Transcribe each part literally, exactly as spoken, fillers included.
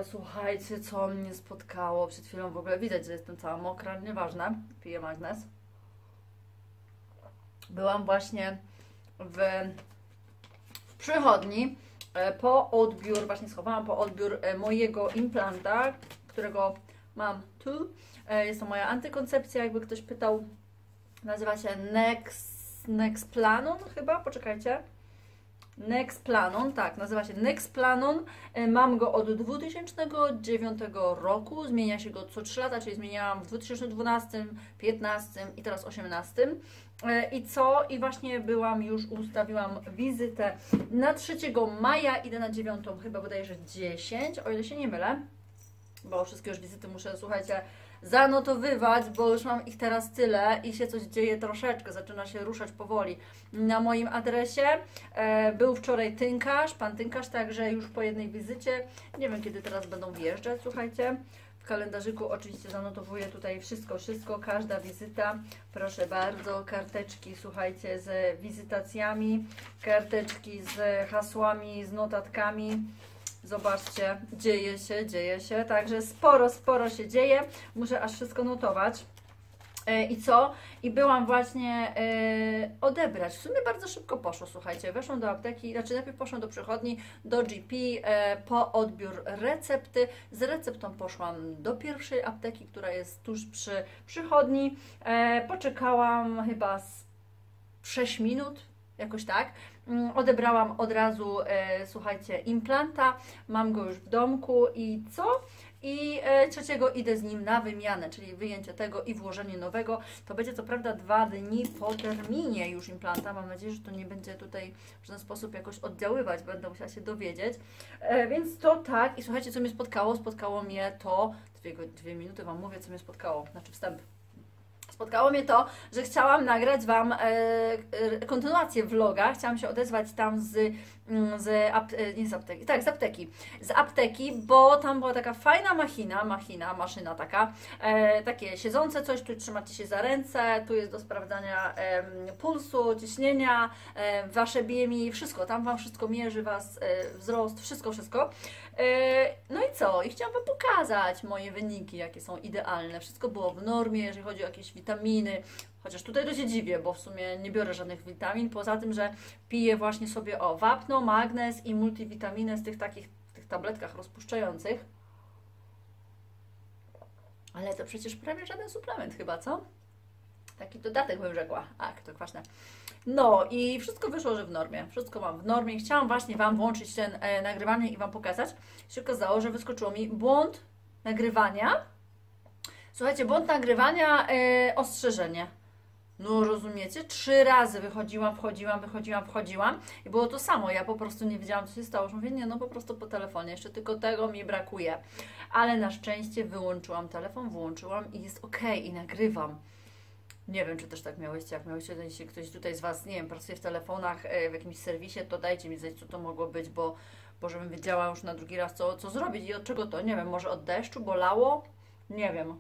słuchajcie, co mnie spotkało przed chwilą. W ogóle widać, że jestem cała mokra, nieważne. Piję magnes. Byłam właśnie w, w przychodni po odbiór, właśnie schowałam po odbiór mojego implanta, którego mam tu. Jest to moja antykoncepcja, jakby ktoś pytał. Nazywa się Next, Nexplanon chyba, poczekajcie. Nexplanon, tak, nazywa się Nexplanon. Mam go od dwa tysiące dziewiątego roku, zmienia się go co trzy lata, czyli zmieniałam w dwa tysiące dwunastym, piętnastym i teraz osiemnastym. I co? I właśnie byłam, już ustawiłam wizytę na trzeciego maja, idę na dziewiątą, chyba bodajże dziesięć, o ile się nie mylę, bo wszystkie już wizyty muszę, słuchajcie, zanotowywać, bo już mam ich teraz tyle i się coś dzieje troszeczkę, zaczyna się ruszać powoli. Na moim adresie e, był wczoraj tynkarz, pan tynkarz, także już po jednej wizycie, nie wiem kiedy teraz będą wjeżdżać, słuchajcie. W kalendarzyku oczywiście zanotowuję tutaj wszystko, wszystko, każda wizyta. Proszę bardzo, karteczki, słuchajcie, z wizytacjami, karteczki z hasłami, z notatkami. Zobaczcie, dzieje się, dzieje się, także sporo, sporo się dzieje. Muszę aż wszystko notować. E, I co? I byłam właśnie e, odebrać. W sumie bardzo szybko poszło, słuchajcie. Weszłam do apteki, znaczy najpierw poszłam do przychodni, do G P e, po odbiór recepty. Z receptą poszłam do pierwszej apteki, która jest tuż przy przychodni. E, poczekałam chyba z sześć minut, jakoś tak. Odebrałam od razu, e, słuchajcie, implanta, mam go już w domku i co? I e, trzeciego idę z nim na wymianę, czyli wyjęcie tego i włożenie nowego. To będzie co prawda dwa dni po terminie już implanta. Mam nadzieję, że to nie będzie tutaj w żaden sposób jakoś oddziaływać, będę musiała się dowiedzieć. E, więc to tak. I słuchajcie, co mnie spotkało? Spotkało mnie to, dwie, dwie minuty Wam mówię, co mnie spotkało, znaczy wstęp. Spotkało mnie to, że chciałam nagrać Wam e, e, kontynuację vloga, chciałam się odezwać tam z, z, ap, nie z apteki, tak, z apteki, z apteki, bo tam była taka fajna machina, machina, maszyna taka, e, takie siedzące coś, tu trzymacie się za ręce, tu jest do sprawdzania e, pulsu, ciśnienia, e, Wasze B M I, wszystko, tam Wam wszystko mierzy, Was e, wzrost, wszystko, wszystko. E, no i co? I chciałam Wam pokazać moje wyniki, jakie są idealne, wszystko było w normie, jeżeli chodzi o jakieś witaminy, chociaż tutaj to się dziwię, bo w sumie nie biorę żadnych witamin, poza tym, że piję właśnie sobie o wapno, magnez i multivitaminę z tych takich tych tabletkach rozpuszczających. Ale to przecież prawie żaden suplement chyba, co? Taki dodatek bym rzekła. Ach, to kwaśne. No i wszystko wyszło, że w normie. Wszystko mam w normie. Chciałam właśnie Wam włączyć ten e, nagrywanie i Wam pokazać. Się okazało, że wyskoczyło mi błąd nagrywania. Słuchajcie, błąd nagrywania, e, ostrzeżenie. No rozumiecie? Trzy razy wychodziłam, wchodziłam, wychodziłam, wchodziłam i było to samo. Ja po prostu nie wiedziałam, co się stało. Już mówię, nie, no po prostu po telefonie. Jeszcze tylko tego mi brakuje. Ale na szczęście wyłączyłam telefon, włączyłam i jest ok i nagrywam. Nie wiem, czy też tak miałyście, jak miałyście, jeśli ktoś tutaj z Was, nie wiem, pracuje w telefonach, w jakimś serwisie, to dajcie mi znać, co to mogło być, bo, bo żebym wiedziała już na drugi raz, co, co zrobić i od czego to, nie wiem, może od deszczu, bolało? Nie wiem.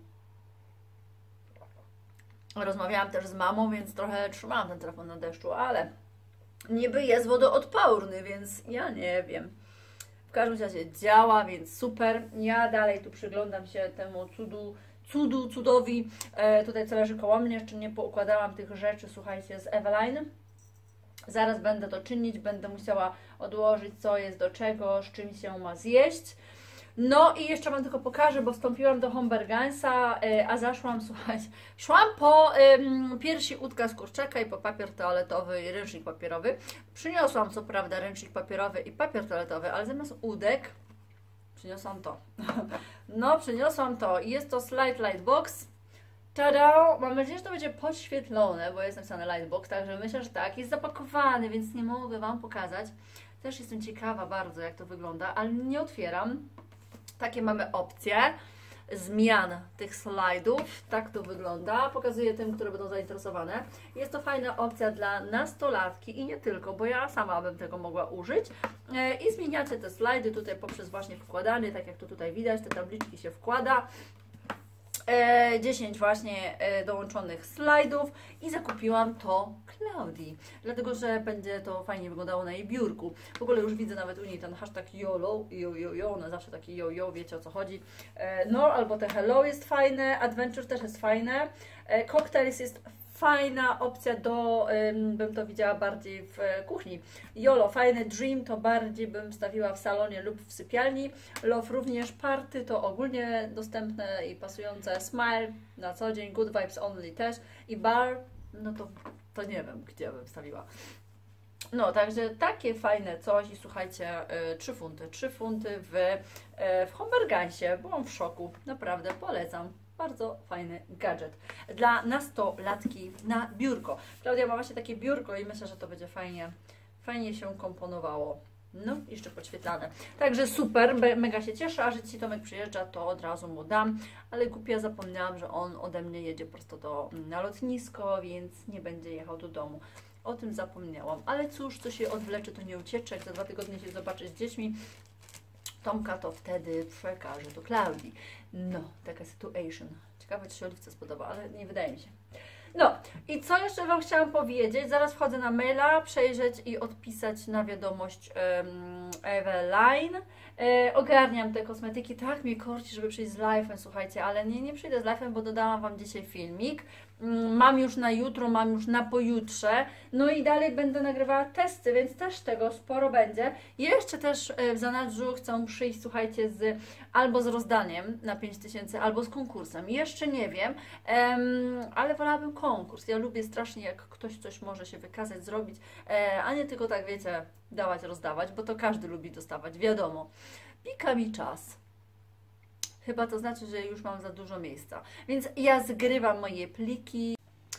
Rozmawiałam też z mamą, więc trochę trzymałam ten telefon na deszczu, ale niby jest wodoodporny, więc ja nie wiem. W każdym razie działa, więc super. Ja dalej tu przyglądam się temu cudu, cudu, cudowi. E, tutaj co leży koło mnie, jeszcze nie poukładałam tych rzeczy, słuchajcie, z Eveline. Zaraz będę to czynić, będę musiała odłożyć, co jest do czego, z czym się ma zjeść. No i jeszcze Wam tylko pokażę, bo wstąpiłam do Hombergansa, a zaszłam, słuchajcie, szłam po ym, piersi udka z kurczaka i po papier toaletowy i ręcznik papierowy. Przyniosłam co prawda ręcznik papierowy i papier toaletowy, ale zamiast udek przyniosłam to. No, przyniosłam to i jest to Slide Lightbox. Tada! Mam nadzieję, że to będzie podświetlone, bo jest napisane Lightbox, także myślę, że tak. Jest zapakowany, więc nie mogę Wam pokazać. Też jestem ciekawa bardzo, jak to wygląda, ale nie otwieram. Takie mamy opcje zmian tych slajdów. Tak to wygląda. Pokazuję tym, które będą zainteresowane. Jest to fajna opcja dla nastolatki i nie tylko, bo ja sama bym tego mogła użyć. I zmieniacie te slajdy tutaj poprzez właśnie wkładanie, tak jak to tutaj widać, te tabliczki się wkłada. dziesięć właśnie dołączonych slajdów i zakupiłam to Klaudii, dlatego że będzie to fajnie wyglądało na jej biurku. W ogóle już widzę nawet u niej ten hashtag YOLO, yo, yo, yo, ona zawsze taki yo, yo, wiecie o co chodzi. No, albo te hello jest fajne, adventure też jest fajne, cocktails jest fajna opcja do, ym, bym to widziała bardziej w e, kuchni. YOLO, fajny dream to bardziej bym stawiła w salonie lub w sypialni. Love również, party to ogólnie dostępne i pasujące. Smile na co dzień, good vibes only też. I bar, no to, to nie wiem, gdzie bym stawiła. No, także takie fajne coś i słuchajcie, y, trzy funty, trzy funty w, y, w Hombergansie. Byłam w szoku, naprawdę polecam. Bardzo fajny gadżet dla nastolatki na biurko. Klaudia ma właśnie takie biurko i myślę, że to będzie fajnie, fajnie się komponowało. No, jeszcze podświetlane. Także super, mega się cieszę, a że Ci Tomek przyjeżdża, to od razu mu dam. Ale głupia zapomniałam, że on ode mnie jedzie prosto do, na lotnisko, więc nie będzie jechał do domu. O tym zapomniałam. Ale cóż, co się odwlecze, to nie uciecze. Jak za dwa tygodnie się zobaczy z dziećmi, Tomka to wtedy przekaże do Klaudii. No, taka situation. Ciekawe, czy się Oliwce spodoba, ale nie wydaje mi się. No, i co jeszcze Wam chciałam powiedzieć? Zaraz wchodzę na maila, przejrzeć i odpisać na wiadomość um, Eveline. E, ogarniam te kosmetyki. Tak mnie korci, żeby przyjść z live'em, słuchajcie, ale nie, nie przyjdę z live'em, bo dodałam Wam dzisiaj filmik. Mam już na jutro, mam już na pojutrze, no i dalej będę nagrywała testy, więc też tego sporo będzie. Jeszcze też w zanadrzu chcę przyjść, słuchajcie, z, albo z rozdaniem na pięć tysięcy, albo z konkursem. Jeszcze nie wiem, um, ale wolałabym konkurs. Ja lubię strasznie, jak ktoś coś może się wykazać, zrobić, e, a nie tylko tak, wiecie, dawać, rozdawać, bo to każdy lubi dostawać, wiadomo. Pika mi czas. Chyba to znaczy, że już mam za dużo miejsca. Więc ja zgrywam moje pliki.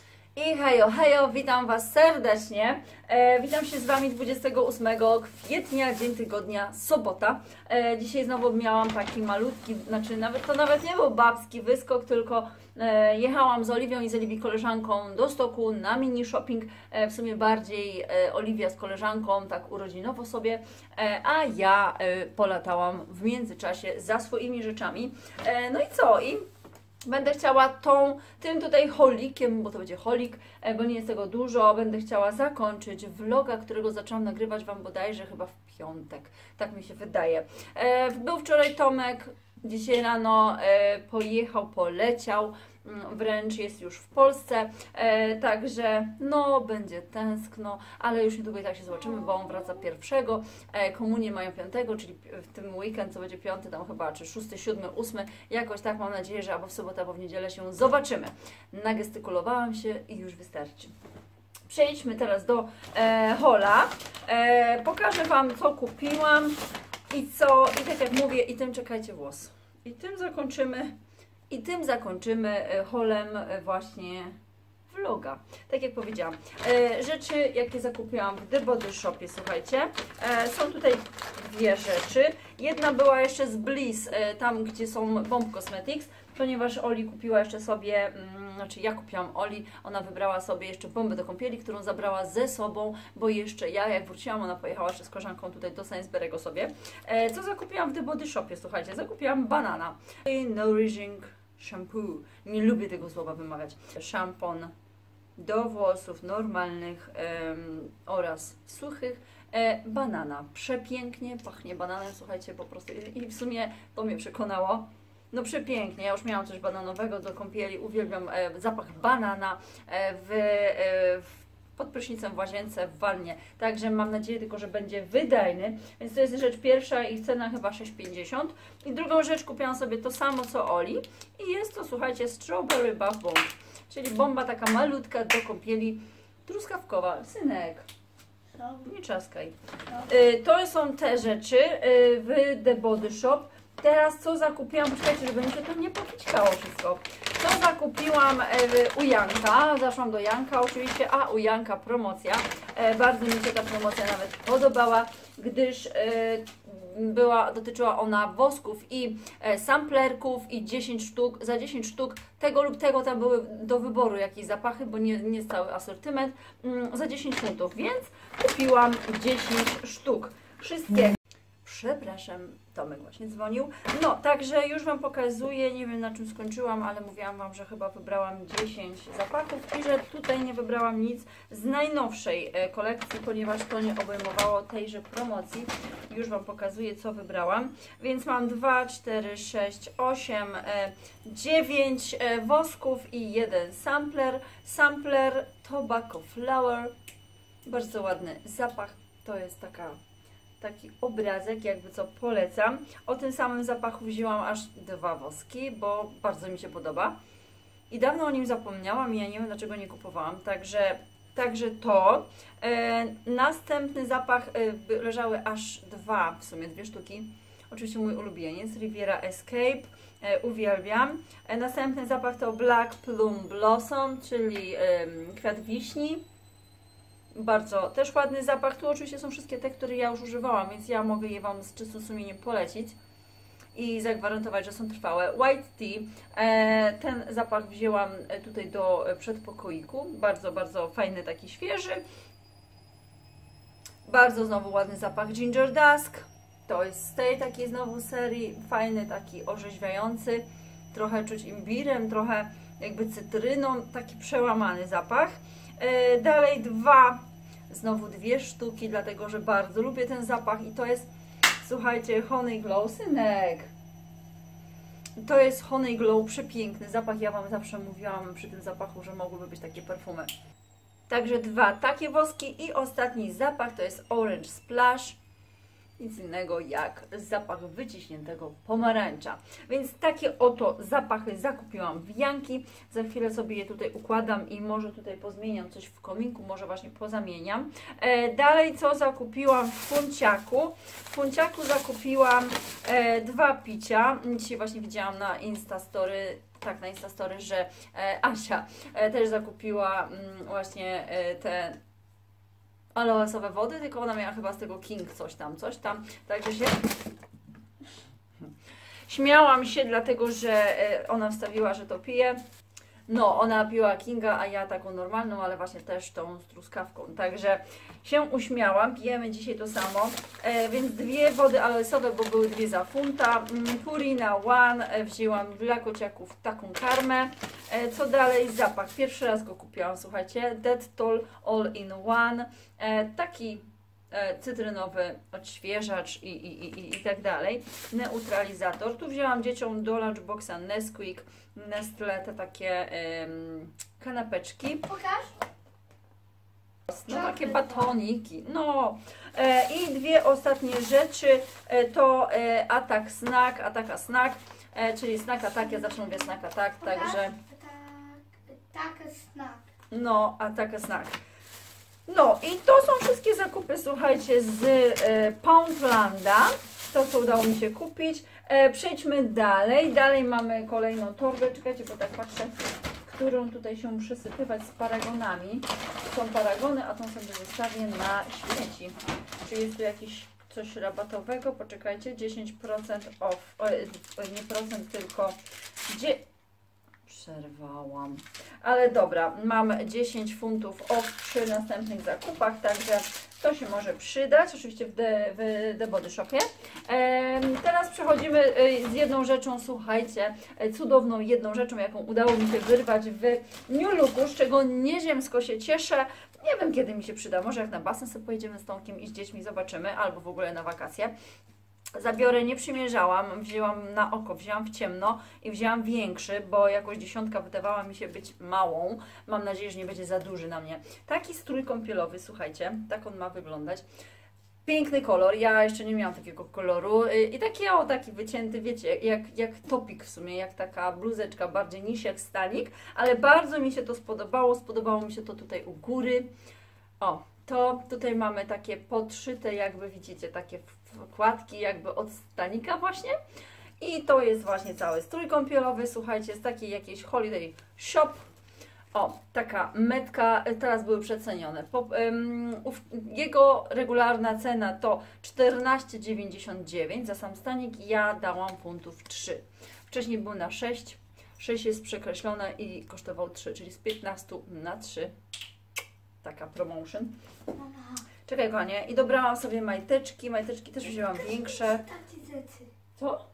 I hejo, hejo, witam Was serdecznie. E, witam się z Wami dwudziestego ósmego kwietnia, dzień tygodnia, sobota. E, dzisiaj znowu miałam taki malutki, znaczy nawet to nawet nie był babski wyskok, tylko e, jechałam z Oliwią i z Oliwii koleżanką do Stoku na mini shopping. E, w sumie bardziej e, Oliwia z koleżanką, tak urodzinowo sobie, e, a ja e, polatałam w międzyczasie za swoimi rzeczami. E, no i co? I będę chciała tą, tym tutaj holikiem, bo to będzie holik, bo nie jest tego dużo, będę chciała zakończyć vloga, którego zaczęłam nagrywać Wam bodajże chyba w piątek, tak mi się wydaje. E, był wczoraj Tomek, dzisiaj rano e, pojechał, poleciał, wręcz jest już w Polsce, e, także no będzie tęskno, ale już niedługo i tak się zobaczymy, bo on wraca pierwszego, e, komunię mają piątego, czyli w tym weekend, co będzie piąty, tam chyba, czy szósty, siódmy, ósmy, jakoś tak mam nadzieję, że albo w sobotę, albo w niedzielę się zobaczymy. Nagestykulowałam się i już wystarczy. Przejdźmy teraz do e, hola, e, pokażę Wam, co kupiłam i co, i tak jak mówię, i tym czekajcie włos. I tym zakończymy I tym zakończymy holem właśnie vloga. Tak jak powiedziałam, e, rzeczy jakie zakupiłam w The Body Shopie, słuchajcie, e, są tutaj dwie rzeczy. Jedna była jeszcze z Bliss, e, tam gdzie są Bomb Cosmetics, ponieważ Oli kupiła jeszcze sobie, mm, znaczy ja kupiłam Oli, ona wybrała sobie jeszcze bombę do kąpieli, którą zabrała ze sobą, bo jeszcze ja, jak wróciłam, ona pojechała jeszcze z koleżanką tutaj do Sainsbury'ego sobie. E, co zakupiłam w The Body Shopie, słuchajcie, zakupiłam banana. Nourishing shampoo. Nie lubię tego słowa wymawiać. Szampon do włosów normalnych um, oraz suchych. E, banana. Przepięknie pachnie bananem, słuchajcie, po prostu. I, I w sumie to mnie przekonało. No przepięknie. Ja już miałam coś bananowego do kąpieli. Uwielbiam e, zapach banana e, w, e, w pod prysznicem w łazience, w wannie. Także mam nadzieję tylko, że będzie wydajny. Więc to jest rzecz pierwsza i cena chyba sześć pięćdziesiąt. I drugą rzecz kupiłam sobie to samo co Oli. I jest to, słuchajcie, Strawberry Bath Bomb. Czyli bomba taka malutka do kąpieli. Truskawkowa. Synek, nie czaskaj. Y, to są te rzeczy y, w The Body Shop. Teraz co zakupiłam, poczekajcie, żeby mi się to nie pokićkało wszystko. Co zakupiłam e, u Janka, zaszłam do Janka oczywiście, a u Janka promocja. E, bardzo mi się ta promocja nawet podobała, gdyż e, była, dotyczyła ona wosków i e, samplerków i dziesięć sztuk, za dziesięć sztuk tego lub tego tam były do wyboru jakieś zapachy, bo nie, nie jest cały asortyment, mm, za dziesięć funtów, więc kupiłam dziesięć sztuk. Wszystkie Przepraszam, Tomek właśnie dzwonił. No, także już Wam pokazuję, nie wiem na czym skończyłam, ale mówiłam Wam, że chyba wybrałam dziesięć zapachów i że tutaj nie wybrałam nic z najnowszej kolekcji, ponieważ to nie obejmowało tejże promocji. Już Wam pokazuję, co wybrałam. Więc mam dwa, cztery, sześć, osiem, dziewięć wosków i jeden sampler. Sampler Tobacco Flower. Bardzo ładny zapach. To jest taka... taki obrazek, jakby co polecam. O tym samym zapachu wzięłam aż dwa woski, bo bardzo mi się podoba. I dawno o nim zapomniałam i ja nie wiem dlaczego nie kupowałam. Także, także to. E, następny zapach, e, leżały aż dwa, w sumie dwie sztuki. Oczywiście mój ulubieniec, Riviera Escape. E, uwielbiam. E, następny zapach to Black Plum Blossom, czyli e, kwiat wiśni. Bardzo też ładny zapach. Tu oczywiście są wszystkie te, które ja już używałam, więc ja mogę je Wam z czystym sumieniem polecić i zagwarantować, że są trwałe. White Tea. E, ten zapach wzięłam tutaj do przedpokoiku. Bardzo, bardzo fajny, taki świeży. Bardzo znowu ładny zapach Ginger Dusk. To jest z tej takiej znowu serii. Fajny, taki orzeźwiający. Trochę czuć imbirem, trochę jakby cytryną. Taki przełamany zapach. Dalej dwa, znowu dwie sztuki, dlatego że bardzo lubię ten zapach i to jest, słuchajcie, Honey Glow, synek. To jest Honey Glow, przepiękny zapach, ja Wam zawsze mówiłam przy tym zapachu, że mogłyby być takie perfumy. Także dwa takie woski i ostatni zapach to jest Orange Splash. Nic innego jak zapach wyciśniętego pomarańcza. Więc takie oto zapachy zakupiłam w Janki. Za chwilę sobie je tutaj układam i może tutaj pozmieniam coś w kominku, może właśnie pozamieniam. E, dalej co zakupiłam w Funciaku? W Funciaku zakupiłam e, dwa picia. Dzisiaj właśnie widziałam na Instastory, tak na Instastory, że e, Asia e, też zakupiła mm, właśnie e, te aloesowe wody, tylko ona miała chyba z tego King coś tam, coś tam, także się śmiałam się, dlatego że ona wstawiła, że to pije. No, ona piła Kinga, a ja taką normalną, ale właśnie też tą z truskawką, także się uśmiałam. Pijemy dzisiaj to samo, e, więc dwie wody aloesowe, bo były dwie za funta. Purina One, e, wzięłam dla kociaków taką karmę. E, co dalej? Zapach. Pierwszy raz go kupiłam, słuchajcie. Dettol All in One. E, taki e, cytrynowy odświeżacz i, i, i, i tak dalej. Neutralizator. Tu wzięłam dzieciom do lunchboxa Nesquik, Nestle, te takie ym, kanapeczki. Pokaż. No, takie batoniki. No. E, I dwie ostatnie rzeczy e, to e, Attack Snack, Attacka Snack, e, czyli Snack Attack, ja zawsze mówię Snack Attack, Pokaż. także... Tak, tak, snack. No, Attacka Snack. No i to są wszystkie zakupy, słuchajcie, z e, Poundlanda. To, co udało mi się kupić. E, przejdźmy dalej. Dalej mamy kolejną torbę. Czekajcie, bo tak patrzę, którą tutaj się przysypywać z paragonami. Są paragony, a tą sobie zostawię na śmieci. Czy jest tu jakieś coś rabatowego? Poczekajcie, dziesięć procent off. O, nie procent, tylko... Gdzie... Przerwałam. Ale dobra, mam dziesięć funtów off przy następnych zakupach, także to się może przydać, oczywiście w The, w The Body Shopie. E, teraz przechodzimy z jedną rzeczą, słuchajcie, cudowną jedną rzeczą, jaką udało mi się wyrwać w New Looku, z czego nieziemsko się cieszę. Nie wiem, kiedy mi się przyda, może jak na basen sobie pojedziemy z Tomkiem i z dziećmi zobaczymy, albo w ogóle na wakacje. Zabiorę nie przymierzałam, wzięłam na oko, wzięłam w ciemno i wzięłam większy, bo jakoś dziesiątka wydawała mi się być małą. Mam nadzieję, że nie będzie za duży na mnie. Taki strój kąpielowy, słuchajcie, tak on ma wyglądać. Piękny kolor, ja jeszcze nie miałam takiego koloru i taki, o, taki wycięty, wiecie, jak, jak topik w sumie, jak taka bluzeczka bardziej niż jak stanik, ale bardzo mi się to spodobało, spodobało mi się to tutaj u góry. O, to tutaj mamy takie podszyte, jakby widzicie, takie wkładki jakby od stanika właśnie. I to jest właśnie cały strój kąpielowy, słuchajcie, z takiej jakiejś holiday shop. O, taka metka, teraz były przecenione. Po, um, ów, jego regularna cena to czternaście dziewięćdziesiąt dziewięć za sam stanik, ja dałam funtów trzy. Wcześniej był na sześć, sześć jest przekreślone i kosztował trzy, czyli z piętnastu na trzy. Taka promotion. Czekaj, kochanie. I dobrałam sobie majteczki. Majteczki też wzięłam większe. Takie rzeczy. Co?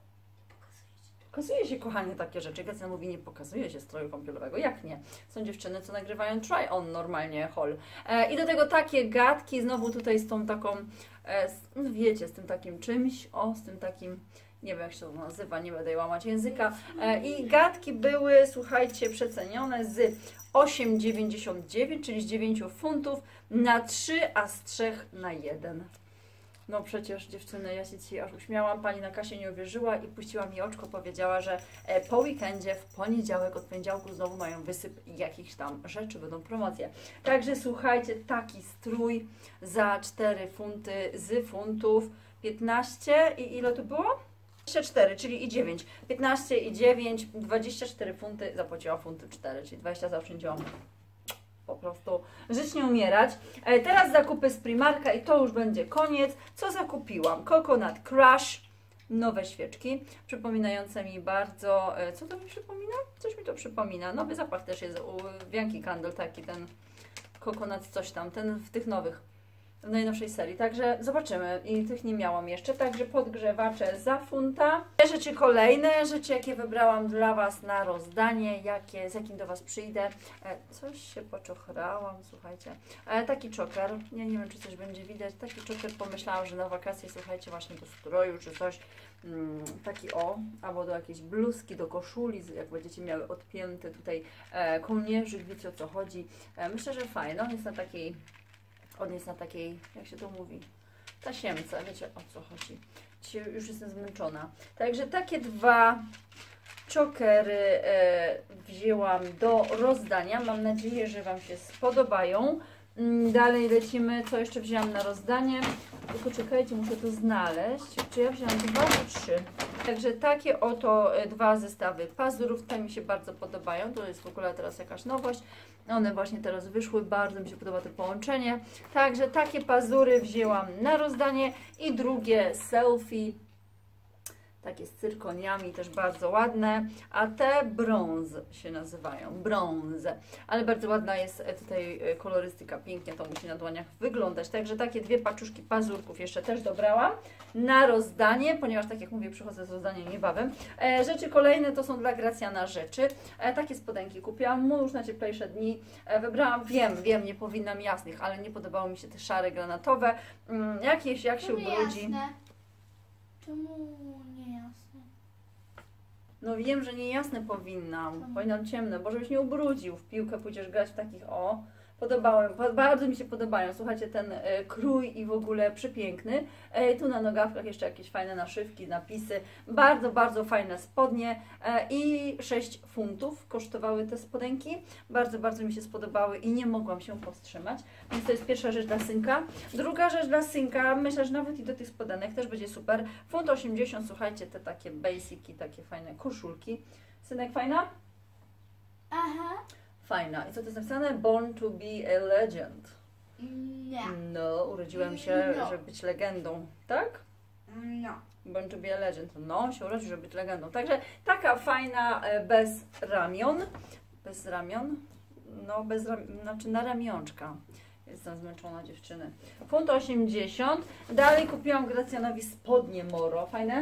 Pokazuje się, kochanie, takie rzeczy. Gacja mówi, nie pokazuje się stroju kąpielowego. Jak nie? Są dziewczyny, co nagrywają try-on normalnie, haul. E, I do tego takie gadki, znowu tutaj z tą taką, e, z, no wiecie, z tym takim czymś, o, z tym takim, nie wiem jak się to nazywa, nie będę łamać języka. E, I gadki były, słuchajcie, przecenione z osiem dziewięćdziesiąt dziewięć, czyli z dziewięć funtów na trzy, a z trzech na jeden. No przecież dziewczyny, ja się dzisiaj aż uśmiałam, pani na kasie nie uwierzyła i puściła mi oczko, powiedziała, że po weekendzie, w poniedziałek, od poniedziałku znowu mają wysyp jakichś tam rzeczy, będą promocje. Także słuchajcie, taki strój za cztery funty z funtów, piętnaście i ile to było? dwadzieścia cztery, czyli i dziewięć. piętnaście i dziewięć, dwadzieścia cztery funty, zapłaciła funty cztery, czyli dwadzieścia zaoszczędziłam. Po prostu żyć nie umierać. E, teraz zakupy z Primarka i to już będzie koniec. Co zakupiłam? Coconut Crush, nowe świeczki, przypominające mi bardzo... E, co to mi przypomina? Coś mi to przypomina. Nowy zapach też jest u Bianki Candle, taki ten coconut coś tam, ten w tych nowych, w najnowszej serii. Także zobaczymy. I tych nie miałam jeszcze. Także podgrzewacze za funta. Rzeczy kolejne, rzeczy jakie wybrałam dla Was na rozdanie, jakie, z jakim do Was przyjdę. E, coś się poczochrałam, słuchajcie. E, taki czoker. Ja nie wiem, czy coś będzie widać. Taki czoker pomyślałam, że na wakacje, słuchajcie, właśnie do stroju, czy coś. Mm, taki o, albo do jakiejś bluzki, do koszuli, jak będziecie miały odpięty tutaj e, kołnierzyk, wiecie o co chodzi. E, myślę, że fajno. On jest na takiej On jest na takiej, jak się to mówi, tasiemce, wiecie o co chodzi. Dzisiaj już jestem zmęczona. Także takie dwa chokery e, wzięłam do rozdania. Mam nadzieję, że Wam się spodobają. Dalej lecimy, co jeszcze wzięłam na rozdanie. Tylko czekajcie, muszę to znaleźć. Czy ja wzięłam dwa czy trzy? Także takie oto dwa zestawy pazurów. Te mi się bardzo podobają. To jest w ogóle teraz jakaś nowość. One właśnie teraz wyszły. Bardzo mi się podoba to połączenie. Także takie pazury wzięłam na rozdanie. I drugie selfie. Takie z cyrkoniami, też bardzo ładne, a te brąz się nazywają, brąz, ale bardzo ładna jest tutaj kolorystyka, pięknie to musi na dłoniach wyglądać, także takie dwie paczuszki pazurków jeszcze też dobrałam na rozdanie, ponieważ tak jak mówię, przychodzę z rozdaniem niebawem. E, rzeczy kolejne to są dla Gracjana rzeczy, e, takie spodenki kupiłam mu już na cieplejsze dni, e, wybrałam, wiem, wiem, nie powinnam jasnych, ale nie podobało mi się te szare, granatowe, mm, jakieś, jak się ubrudzi. Jasne. Czemu nie jasne? No wiem, że niejasne powinnam, Czemu? powinnam ciemne, bo żebyś nie ubrudził. W piłkę pójdziesz grać w takich, o, podobałem, bardzo mi się podobają. Słuchajcie, ten e, krój i w ogóle przepiękny. E, tu na nogawkach jeszcze jakieś fajne naszywki, napisy. Bardzo, bardzo fajne spodnie e, i sześć funtów kosztowały te spodenki. Bardzo, bardzo mi się spodobały i nie mogłam się powstrzymać. Więc to jest pierwsza rzecz dla synka. Druga rzecz dla synka, myślę, że nawet i do tych spodenek też będzie super. Funt osiemdziesiąt, słuchajcie, te takie basiki, takie fajne koszulki. Synek, fajna? Aha. Fajna. I co to jest napisane? Born to be a legend. Nie. No, urodziłem się, No. żeby być legendą. Tak? No. Born to be a legend. No, się urodził, żeby być legendą. Także taka fajna, e, bez ramion. Bez ramion? No, bez ramion, znaczy na ramionczka. Jestem zmęczona, dziewczyny. Funt osiemdziesiąt. Dalej kupiłam Gracjanowi spodnie Moro. Fajne?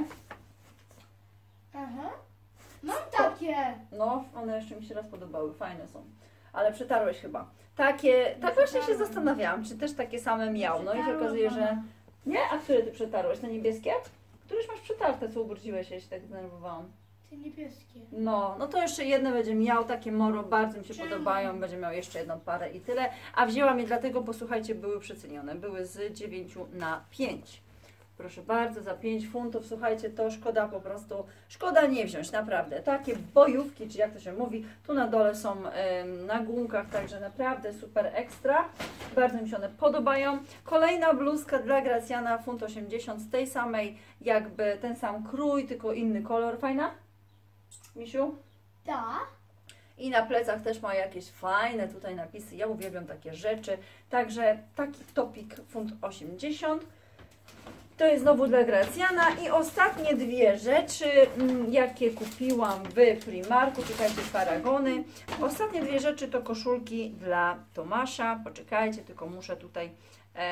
Aha. Mam takie. No, one jeszcze mi się raz podobały, fajne są. Ale przetarłeś chyba. Takie, tak właśnie się zastanawiałam, czy też takie same miał. No i się okazuje, że... Nie? A które ty przetarłeś? Te niebieskie? Któreś masz przetarte, co ubrudziłeś się, ja się tak denerwowałam. Te niebieskie. No, no to jeszcze jedne będzie miał, takie Moro, bardzo mi się Czemu? podobają, będzie miał jeszcze jedną parę i tyle. A wzięłam je dlatego, bo słuchajcie, były przecenione, były z dziewięciu na pięć. Proszę bardzo, za pięć funtów, słuchajcie, to szkoda po prostu, szkoda nie wziąć, naprawdę. Takie bojówki, czy jak to się mówi, tu na dole są ym, na gumkach, także naprawdę super ekstra. Bardzo mi się one podobają. Kolejna bluzka dla Gracjana, funt osiemdziesiąt, z tej samej, jakby ten sam krój, tylko inny kolor. Fajna? Misiu? Tak. I na plecach też ma jakieś fajne tutaj napisy, ja uwielbiam takie rzeczy. Także taki topik, funt osiemdziesiąt. To jest znowu dla Gracjana. I ostatnie dwie rzeczy, jakie kupiłam w Primarku, czekajcie, paragony. Ostatnie dwie rzeczy to koszulki dla Tomasza. Poczekajcie, tylko muszę tutaj e,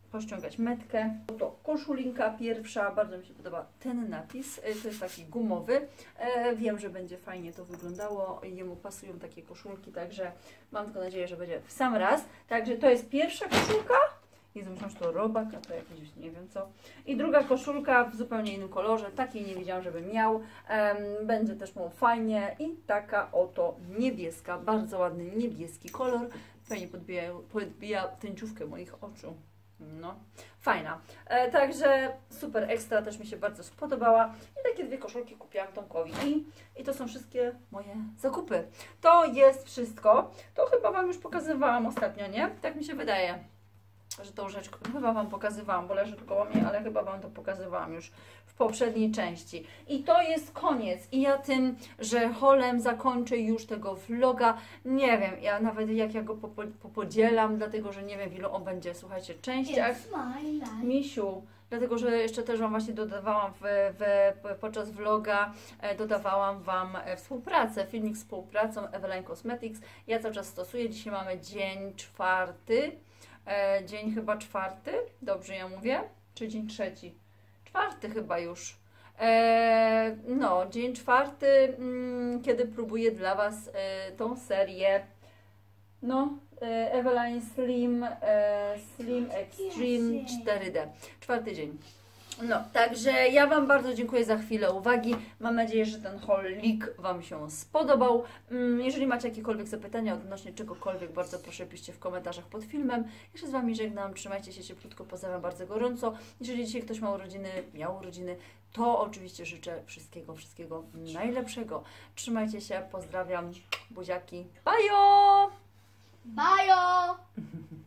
pościągać metkę. To koszulinka pierwsza, bardzo mi się podoba ten napis, to jest taki gumowy. Wiem, że będzie fajnie to wyglądało, jemu pasują takie koszulki, także mam tylko nadzieję, że będzie w sam raz. Także to jest pierwsza koszulka. Jezu, myślałam, że to robak, a to jakiś nie wiem co. I druga koszulka w zupełnie innym kolorze, takiej nie wiedziałam, żeby miał. Um, będzie też mu fajnie i taka oto niebieska, bardzo ładny niebieski kolor. Fajnie podbija, podbija tęczówkę moich oczu. No, fajna. E, także super ekstra, też mi się bardzo spodobała. I takie dwie koszulki kupiłam Tomkowi. I, I to są wszystkie moje zakupy. To jest wszystko. To chyba Wam już pokazywałam ostatnio, nie? Tak mi się wydaje, że tą rzecz chyba Wam pokazywałam, bo leży tu koło mnie, ale chyba Wam to pokazywałam już w poprzedniej części. I to jest koniec. I ja tym, że holem zakończę już tego vloga. Nie wiem, ja nawet jak ja go popo popodzielam, dlatego że nie wiem, w ilu on będzie, słuchajcie, częściach. Misiu, dlatego że jeszcze też Wam właśnie dodawałam w, w, podczas vloga, e, dodawałam Wam e, współpracę, filmik z współpracą Eveline Cosmetics. Ja cały czas stosuję. Dzisiaj mamy dzień czwarty. E, dzień chyba czwarty, dobrze ja mówię? Czy dzień trzeci? Czwarty chyba już. E, no, dzień czwarty, mm, kiedy próbuję dla Was e, tą serię. No, e, Eveline Slim, e, Slim Extreme cztery D. Czwarty dzień. No, także ja Wam bardzo dziękuję za chwilę uwagi. Mam nadzieję, że ten haulik Wam się spodobał. Jeżeli macie jakiekolwiek zapytania odnośnie czegokolwiek, bardzo proszę piszcie w komentarzach pod filmem. Ja się z Wami żegnam, trzymajcie się cieplutko, pozdrawiam bardzo gorąco. Jeżeli dzisiaj ktoś ma urodziny, miał urodziny, to oczywiście życzę wszystkiego, wszystkiego najlepszego. Trzymajcie się, pozdrawiam, buziaki, bajo! Bajo!